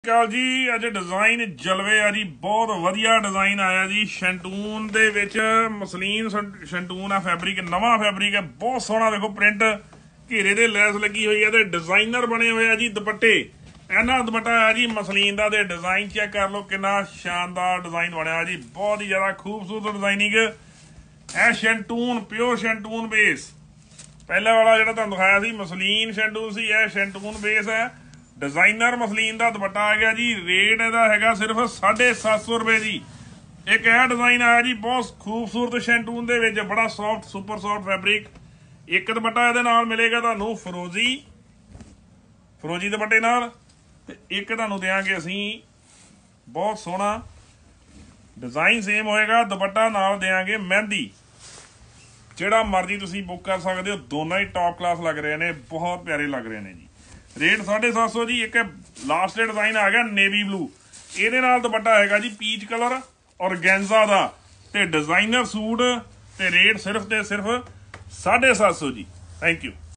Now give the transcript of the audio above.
ਕਾਲ ਜੀ। ਅੱਜ ਡਿਜ਼ਾਈਨ ਜਲਵੇ ਆ ਜੀ, ਬਹੁਤ ਵਧੀਆ ਡਿਜ਼ਾਈਨ ਆਇਆ ਜੀ। ਸ਼ੈਂਟੂਨ ਦੇ ਵਿੱਚ ਮਸਲੀਨ ਸ਼ੈਂਟੂਨ ਆ, ਫੈਬਰਿਕ ਨਵਾਂ ਫੈਬਰਿਕ ਹੈ, ਬਹੁਤ ਸੋਹਣਾ। ਦੇਖੋ ਪ੍ਰਿੰਟ ਘੇਰੇ ਦੇ ਲੈਸ ਲੱਗੀ ਹੋਈ ਹੈ ਤੇ ਡਿਜ਼ਾਈਨਰ ਬਣੇ ਹੋਏ ਆ ਜੀ ਦੁਪੱਟੇ। ਇਹਨਾਂ ਦੁਪੱਟਾ ਆ ਜੀ ਮਸਲੀਨ ਦਾ, ਤੇ ਡਿਜ਼ਾਈਨ ਚੈੱਕ ਕਰ ਲਓ ਕਿੰਨਾ ਸ਼ਾਨਦਾਰ ਡਿਜ਼ਾਈਨ ਬਣਿਆ ਜੀ, ਬਹੁਤ ਹੀ ਜ਼ਿਆਦਾ ਖੂਬਸੂਰਤ ਡਿਜ਼ਾਈਨਿੰਗ। ਇਹ ਸ਼ੈਂਟੂਨ ਪਿਓਰ ਸ਼ੈਂਟੂਨ ਬੇਸ, ਪਹਿਲਾ ਵਾਲਾ ਜਿਹੜਾ ਤੁਹਾਨੂੰ ਦਿਖਾਇਆ ਸੀ ਮਸਲੀਨ ਸ਼ੈਂਟੂਨ ਸੀ, ਇਹ ਸ਼ੈਂਟੂਨ ਬੇਸ ਹੈ। डिजाइनर मसलीन का दुपट्टा आ गया जी। रेट ਇਹਦਾ ਹੈਗਾ सिर्फ 750 रुपए जी। एक ਇਹ डिजाइन आया जी बहुत खूबसूरत शैंटून ਦੇ ਵਿੱਚ, बड़ा सॉफ्ट सुपर सॉफ्ट फैब्रिक। एक दुपट्टा ਇਹਦੇ ਨਾਲ ਮਿਲੇਗਾ ਤੁਹਾਨੂੰ फरोजी दुपट्टे ਨਾਲ, ਤੇ ਇੱਕ ਤੁਹਾਨੂੰ ਦੇਾਂਗੇ ਅਸੀਂ ਬਹੁਤ ਸੋਹਣਾ डिजाइन सेम होएगा। दुपट्टा ਨਾਲ ਦੇਾਂਗੇ ਮਹਿੰਦੀ। ਜਿਹੜਾ ਮਰਜ਼ੀ ਤੁਸੀਂ बुक कर सकते हो, दोनों ही टॉप क्लास लग रहे हैं, बहुत प्यारे लग रहे हैं जी। रेट 750 जी। एक लास्ट डिजाइन आ गया नेवी ब्लू, ਇਹਦੇ ਨਾਲ ਦੁਪੱਟਾ ਹੈਗਾ ਜੀ ਪੀਚ ਕਲਰ ਔਰਗੈਂਜ਼ਾ ਦਾ, ਤੇ ਡਿਜ਼ਾਈਨਰ ਸੂਟ, ਤੇ ਰੇਟ ਸਿਰਫ ਤੇ ਸਿਰਫ 750 ਜੀ। Thank you.